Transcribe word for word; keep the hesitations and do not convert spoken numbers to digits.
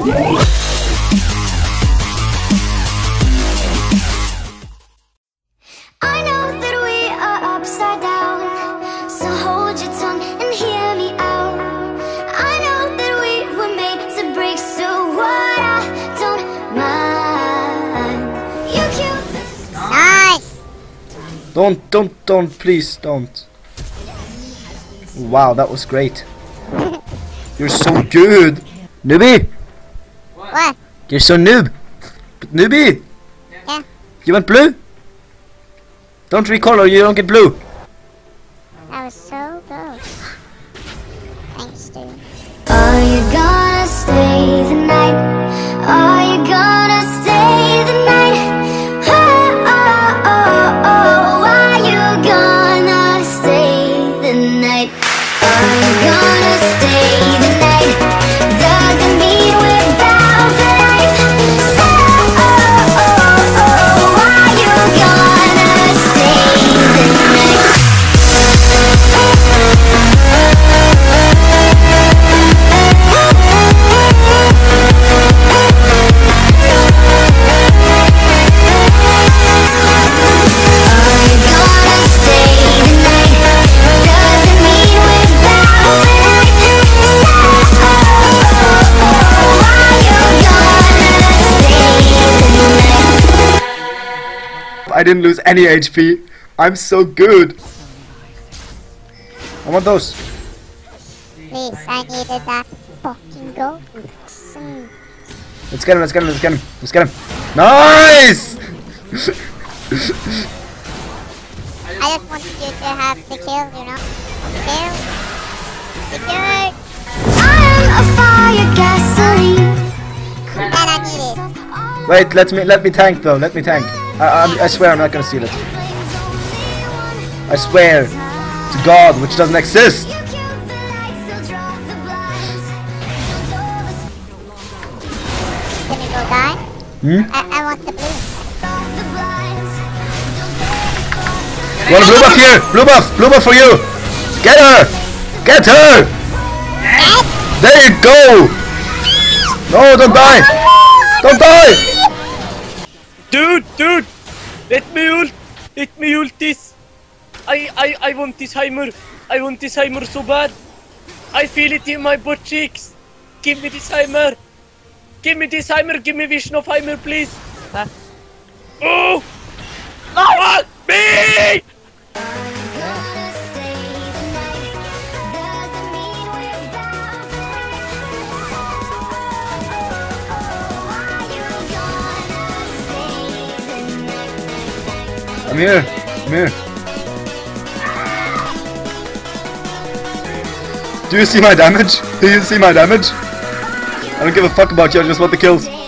I know that we are upside down, so hold your tongue and hear me out. I know that we were made to break, so what? I don't mind. You cute. Nice. Don't, don't, don't, please don't. Wow, that was great. You're so good. Newbie! What? You're so noob. But newbie! Yeah. You want blue? Don't recolor, you don't get blue. That was so good. Thanks, dude. Are you gonna stay the night? Are you gonna stay the night? Oh, oh, oh, oh. Are you gonna stay the night? Are you gonna stay the night? Doesn't mean we're bound for life. So, oh, oh, oh. Are you gonna stay the night? I didn't lose any H P. I'm so good. I want those. Please, I needed that fucking gold. Mm. Let's get him, let's get him, let's get him, let's get him. Nice! I just wanted you to have the kill, you know? Kill. The kill. I'm a fire gasoline. And I need it. Wait, let me let me tank though. Let me tank. I, I, I swear I'm not gonna steal it. I swear to God, which doesn't exist. Can you go die? Hmm? I, I want the blue. You want a blue buff here? Blue buff, blue buff for you. Get her, get her. There you go. No, don't die. Don't die. Dude, dude, let me ult, let me ult this. I, I, I want this Heimer. I want this Heimer so bad. I feel it in my butt cheeks. Give me this Heimer. Give me this Heimer. Give me vision of Heimer, please. Huh? Oh! No! Me! I'm here. I'm here. Do you see my damage? Do you see my damage? I don't give a fuck about you, I just want the kills.